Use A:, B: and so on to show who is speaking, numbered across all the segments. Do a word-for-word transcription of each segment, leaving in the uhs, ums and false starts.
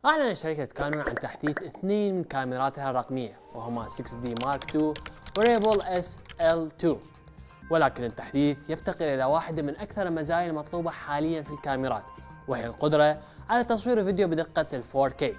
A: أعلنت شركة كانون عن تحديث اثنين من كاميراتها الرقمية وهما سكس دي مارك تو وريبل اس ال تو، ولكن التحديث يفتقر إلى واحدة من أكثر المزايا المطلوبة حاليا في الكاميرات، وهي القدرة على تصوير فيديو بدقة ال فور كي.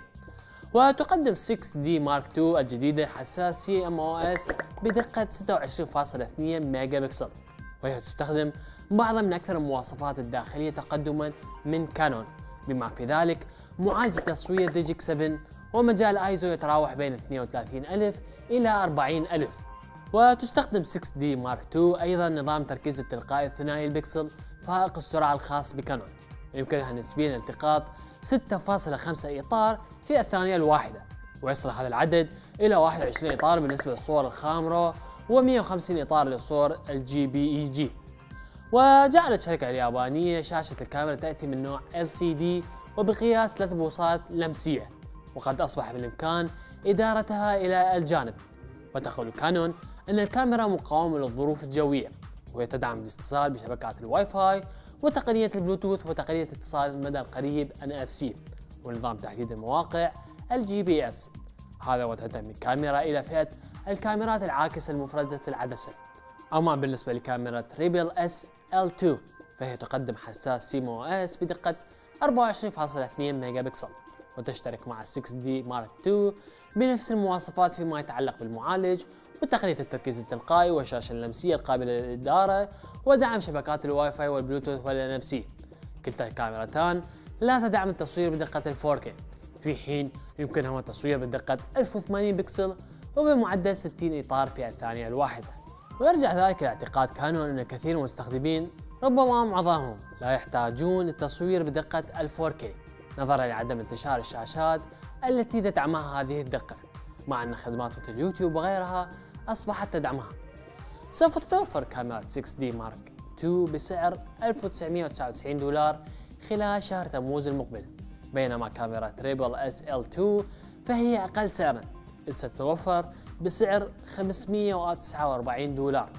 A: وتقدم سكس دي مارك تو الجديدة حساس سي ام او اس بدقة ستة وعشرين فاصلة اثنين ميجا بكسل، وهي تستخدم بعض من أكثر المواصفات الداخلية تقدما من كانون، بما في ذلك معالج تصوير ديجيك سبعة ومجال ايزو يتراوح بين اثنين وثلاثين ألف إلى أربعين ألف. وتستخدم سكس دي مارك تو أيضا نظام تركيز التلقائي ثنائي البكسل فائق السرعة الخاص بكانون، يمكنها نسبيا التقاط ستة فاصلة خمسة إطار في الثانية الواحدة، ويصل هذا العدد إلى واحد وعشرين إطار بالنسبة للصور الخام ومئة وخمسين إطار للصور الجي بي إي جي. وجعلت الشركة اليابانية شاشة الكاميرا تأتي من نوع إل سي دي وبقياس ثلاث بوصات لمسية، وقد أصبح بالإمكان إدارتها إلى الجانب. وتقول كانون أن الكاميرا مقاومة للظروف الجوية، وهي تدعم الاتصال بشبكات الواي فاي وتقنية البلوتوث وتقنية اتصال المدى القريب إن إف سي ونظام تحديد المواقع الجي بي إس. هذا وتنتمي الكاميرا إلى فئة الكاميرات العاكسة المفردة العدسة. أما بالنسبة لكاميرا ريبل اس ال تو فهي تقدم حساس سي ام او اس بدقة أربعة وعشرين فاصلة اثنين ميجا بكسل، وتشترك مع سكس دي مارك تو بنفس المواصفات فيما يتعلق بالمعالج وتقنية التركيز التلقائي والشاشة اللمسية القابلة للإدارة ودعم شبكات الواي فاي والبلوتوث والان اف سي. كلتا الكاميرتان لا تدعم التصوير بدقة ال فور كي، في حين يمكنهما التصوير بدقة ألف وثمانين بكسل وبمعدل ستين إطار في الثانية الواحدة. ويرجع ذلك إلى اعتقاد كانون أن كثير من المستخدمين ربما معظمهم لا يحتاجون التصوير بدقة ال فور كي نظرا لعدم انتشار الشاشات التي تدعمها هذه الدقة، مع أن خدمات مثل اليوتيوب وغيرها أصبحت تدعمها. سوف تتوفر كاميرا سكس دي مارك تو بسعر ألف وتسعمئة وتسعة وتسعين دولار خلال شهر تموز المقبل، بينما كاميرا ريبل اس ال تو فهي أقل سعرا إذ ستتوفر بسعر خمسمئة وتسعة وأربعين دولار.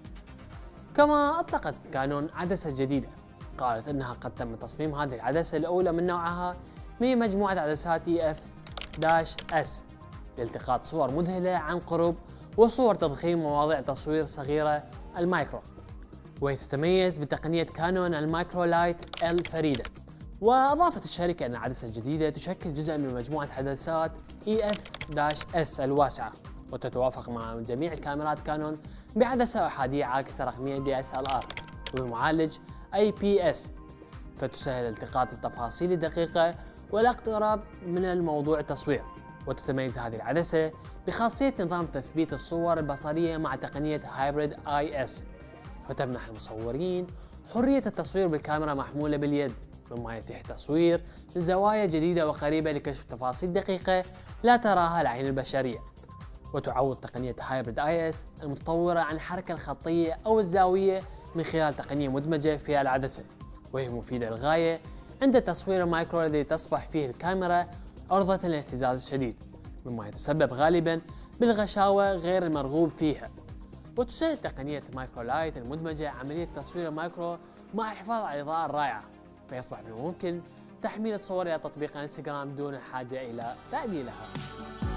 A: كما أطلقت كانون عدسة جديدة، قالت أنها قد تم تصميم هذه العدسة الأولى من نوعها من مجموعة عدسات اي اف اس لالتقاط صور مذهلة عن قرب وصور تضخيم ومواضيع تصوير صغيرة المايكرو، وهي تتميز بتقنية كانون المايكرو لايت الفريدة. وأضافت الشركة أن العدسة الجديدة تشكل جزءا من مجموعة عدسات اي اف اس الواسعة، وتتوافق مع جميع الكاميرات كانون بعدسة أحادية عاكسة رقمية دي اس ال ار وبمعالج اي بي اس، فتسهل التقاط التفاصيل الدقيقة والاقتراب من الموضوع التصوير. وتتميز هذه العدسة بخاصية نظام تثبيت الصور البصرية مع تقنية هايبريد اي اس، فتمنح المصورين حرية التصوير بالكاميرا محمولة باليد، مما يتيح التصوير من زوايا جديدة وقريبة لكشف تفاصيل دقيقة لا تراها العين البشرية. وتعوض تقنية هايبريد اي اس المتطورة عن الحركة الخطية أو الزاوية من خلال تقنية مدمجة في العدسة، وهي مفيدة للغاية عند تصوير المايكرو الذي تصبح فيه الكاميرا عرضة للاهتزاز الشديد، مما يتسبب غالبا بالغشاوة غير المرغوب فيها. وتسهل تقنية مايكرو لايت المدمجة عملية تصوير المايكرو مع الحفاظ على الإضاءة الرائعة، فيصبح من الممكن تحميل الصور إلى تطبيق انستغرام دون الحاجة إلى تأجيلها.